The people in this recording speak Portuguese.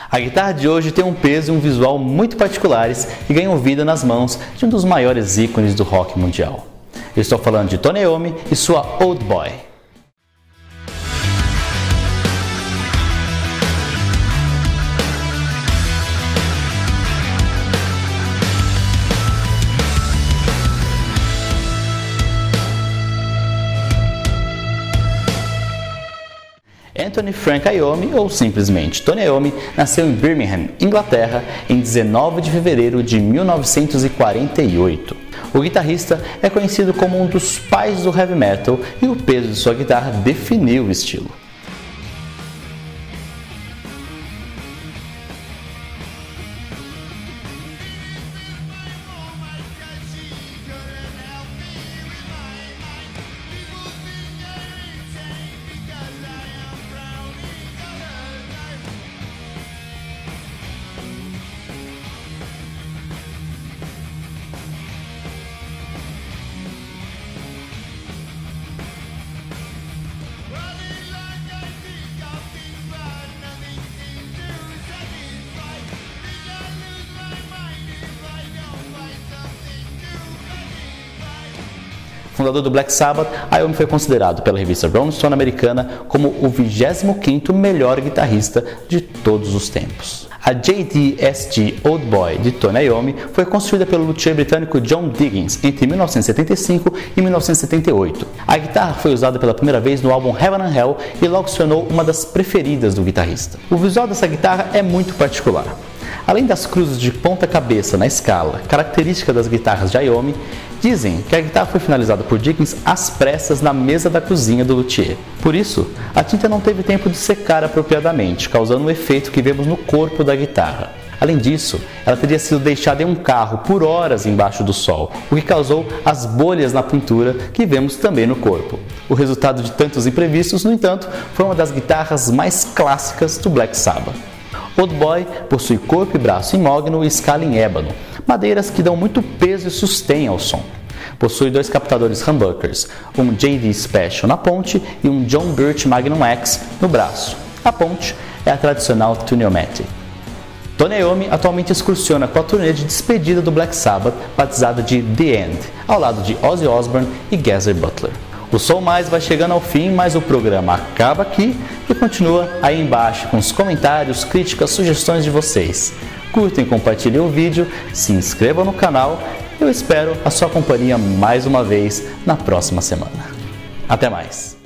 A guitarra de hoje tem um peso e um visual muito particulares e ganham vida nas mãos de um dos maiores ícones do rock mundial. Eu estou falando de Tony Iommi e sua Old Boy. Anthony Frank Iommi, ou simplesmente Tony Iommi, nasceu em Birmingham, Inglaterra, em 19 de fevereiro de 1948. O guitarrista é conhecido como um dos pais do heavy metal e o peso de sua guitarra definiu o estilo. Fundador do Black Sabbath, Iommi foi considerado pela revista Rolling Stone americana como o 25º melhor guitarrista de todos os tempos. A JDSG Old Boy de Tony Iommi foi construída pelo luthier britânico John Diggins entre 1975 e 1978. A guitarra foi usada pela primeira vez no álbum Heaven and Hell e logo se tornou uma das preferidas do guitarrista. O visual dessa guitarra é muito particular. Além das cruzes de ponta-cabeça na escala, característica das guitarras de Iommi, dizem que a guitarra foi finalizada por Diggins às pressas na mesa da cozinha do luthier. Por isso, a tinta não teve tempo de secar apropriadamente, causando um efeito que vemos no corpo da guitarra. Além disso, ela teria sido deixada em um carro por horas embaixo do sol, o que causou as bolhas na pintura que vemos também no corpo. O resultado de tantos imprevistos, no entanto, foi uma das guitarras mais clássicas do Black Sabbath. Old Boy possui corpo e braço em mogno e escala em ébano, madeiras que dão muito peso e sustêm ao som. Possui dois captadores humbuckers, um JD Special na ponte e um John Birch Magnum X no braço. A ponte é a tradicional Tune-O-Matic. Tony Iommi atualmente excursiona com a turnê de despedida do Black Sabbath, batizada de The End, ao lado de Ozzy Osbourne e Geezer Butler. O Som Mais vai chegando ao fim, mas o programa acaba aqui e continua aí embaixo com os comentários, críticas, sugestões de vocês. Curtem e compartilhem o vídeo, se inscrevam no canal. Eu espero a sua companhia mais uma vez na próxima semana. Até mais!